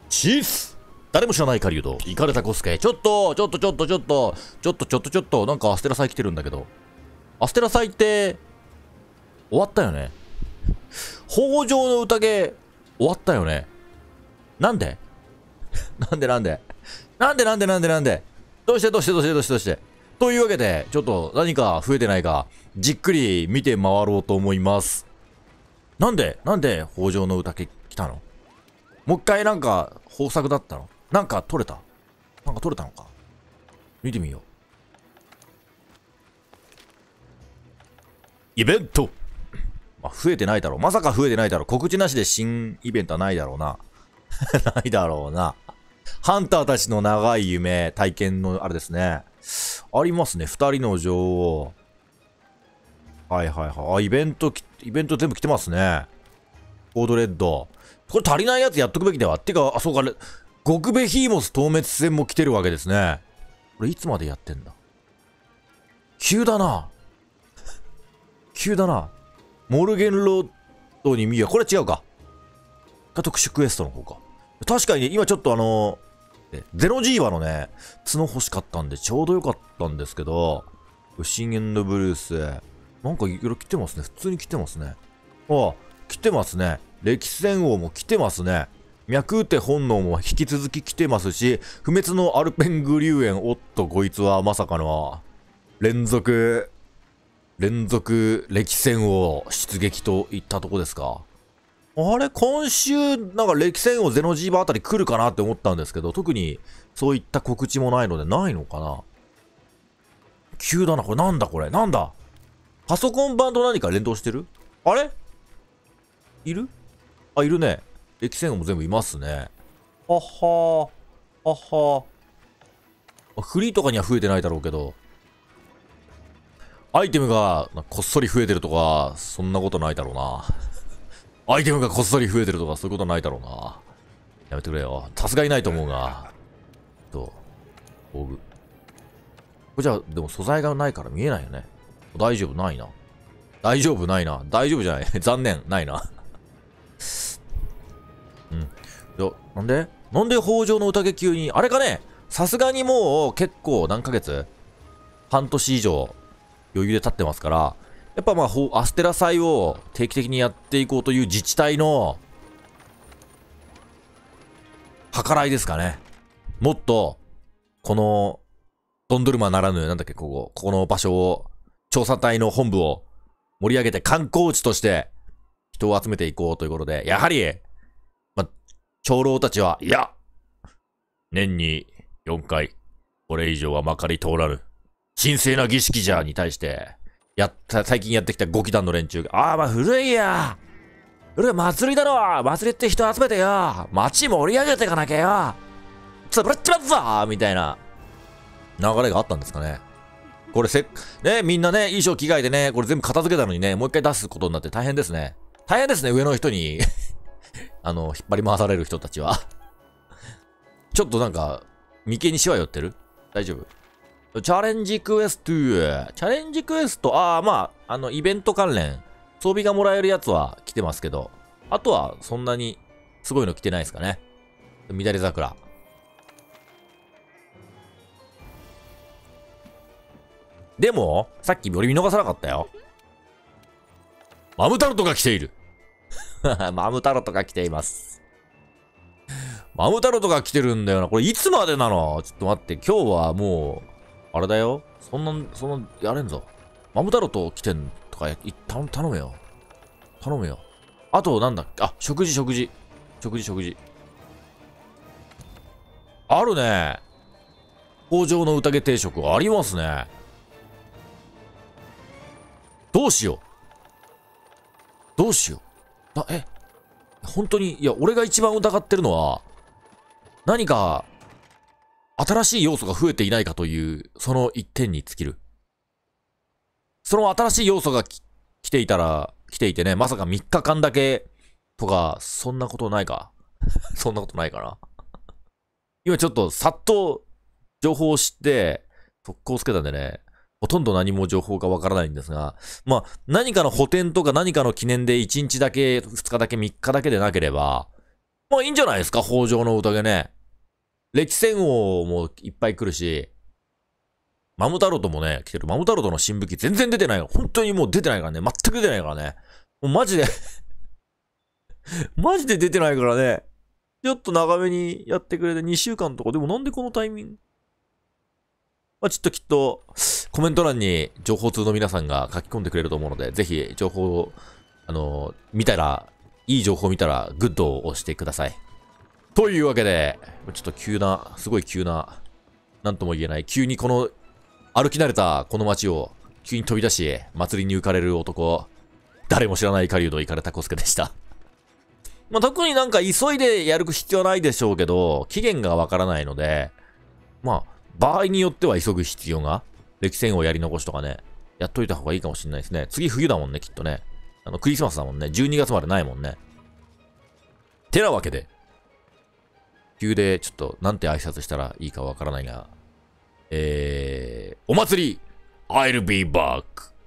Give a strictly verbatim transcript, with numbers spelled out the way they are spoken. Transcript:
チース誰も知らない狩人、イカれたコスケ。ちょっと、ちょっと、ちょっと、ちょっと、ちょっと、ちょっと、ちょっと、なんかアステラ祭来てるんだけど。アステラ祭って、終わったよね。北条の宴、終わったよね。なんでなんでなんでなんでなんでなんでなんでどうしてどうしてどうしてどうしてどうしてというわけで、ちょっと何か増えてないか、じっくり見て回ろうと思います。なんでなんで北条の宴来たの？もう一回なんか豊作だったの？なんか取れた？なんか取れたのか？見てみよう。イベント、まあ、増えてないだろう。まさか増えてないだろう。告知なしで新イベントはないだろうな。ないだろうな。ハンターたちの長い夢、体験のあれですね。ありますね。二人の女王。はいはいはい。あ、イベント、イベント全部来てますね。コードレッド。これ足りないやつやっとくべきでは。ってか、あ、そうか、極ベヒーモス透滅戦も来てるわけですね。これいつまでやってんだ？急だな。急だな。モルゲンロードに見え、これ違うか。特殊クエストの方か。確かにね、今ちょっとあのー、ゼロジーワのね、角欲しかったんでちょうどよかったんですけど、シンゲンドブルース、なんかいろいろ来てますね。普通に来てますね。ああ、来てますね。歴戦王も来てますね。脈打て本能も引き続き来てますし、不滅のアルペングリューエン、おっと、こいつはまさかの、連続、連続歴戦王出撃といったとこですか。あれ今週、なんか歴戦王ゼノジーバーあたり来るかなって思ったんですけど、特にそういった告知もないので、ないのかな。急だな、これなんだこれ、なんだパソコン版と何か連動してる？あれいる？あ、いるね。歴戦王も全部いますね。はっはー。はっはー。フリーとかには増えてないだろうけど、アイテムがこっそり増えてるとか、そんなことないだろうな。アイテムがこっそり増えてるとか、そういうことないだろうな。やめてくれよ。さすがにないと思うが。と、防具。これじゃあ、でも素材がないから見えないよね。大丈夫ないな。大丈夫ないな。大丈夫じゃない。残念。ないな。うん。いや、なんでなんで北条の宴急に、あれかね、さすがにもう結構何ヶ月半年以上余裕で経ってますから、やっぱまあ、アステラ祭を定期的にやっていこうという自治体の計らいですかね。もっと、この、ドンドルマならぬ、なんだっけ、ここ、ここの場所を、調査隊の本部を盛り上げて観光地として人を集めていこうということで、やはり、ま、長老たちは、いや、年によんかい、これ以上はまかり通らぬ、神聖な儀式じゃに対して、やった、最近やってきたごきだんの連中が、ああ、まあ古いや。古い祭りだろ。祭りって人集めてよ。街盛り上げていかなきゃよ。つぶれちまったぞみたいな流れがあったんですかね。これせっ、ね、みんなね、衣装着替えてね、これ全部片付けたのにね、もう一回出すことになって大変ですね。大変ですね、上の人に、あの、引っ張り回される人たちは。ちょっとなんか、眉間にしわ寄ってる？大丈夫？チャレンジクエスト、チャレンジクエスト、ああ、まあ、あの、イベント関連、装備がもらえるやつは来てますけど、あとはそんなにすごいの来てないですかね。乱れ桜。でも、さっき俺見逃さなかったよ。マムタルトが来ている。マムタルトが来ています。マムタルトが来てるんだよな。これいつまでなの？ちょっと待って、今日はもう、あれだよ。そんな、そんな、やれんぞ。マムタルト来てんとか、いった頼むよ。頼むよ。あと、なんだっけ、あ、食事、食事。食事、食事。あるね。北条の宴定食、ありますね。どうしよう。どうしよう。な、え、本当に、いや、俺が一番疑ってるのは、何か、新しい要素が増えていないかという、その一点に尽きる。その新しい要素がき来ていたら、来ていてね、まさかみっかかんだけ、とか、そんなことないか。そんなことないかな。今ちょっと、さっと、情報を知って、速攻つけたんでね、ほとんど何も情報がわからないんですが、まあ、何かの補填とか何かの記念でいちにちだけ、ふつかだけ、みっかだけでなければ、 まあいいんじゃないですか、北条の宴ね。歴戦王もいっぱい来るし、マムタロトもね、来てる。マムタロトの新武器全然出てない。本当にもう出てないからね。全く出てないからね。もうマジでマジで出てないからね。ちょっと長めにやってくれてにしゅうかんとか。でもなんでこのタイミング。まあ、ちょっときっと、コメント欄に情報通の皆さんが書き込んでくれると思うので、ぜひ情報を、あのー、見たら、いい情報を見たら、グッドを押してください。というわけで、ちょっと急な、すごい急な、なんとも言えない、急にこの、歩き慣れたこの街を、急に飛び出し、祭りに浮かれる男、誰も知らない狩人イカレタコスケでした。まあ、特になんか急いでやる必要はないでしょうけど、期限がわからないので、まあ、場合によっては急ぐ必要が、歴戦をやり残しとかね、やっといた方がいいかもしれないですね。次冬だもんね、きっとね。あの、クリスマスだもんね。じゅうにがつまでないもんね。てなわけで、急でちょっとなんて挨拶したらいいかわからないが、えー、お祭り I'll be back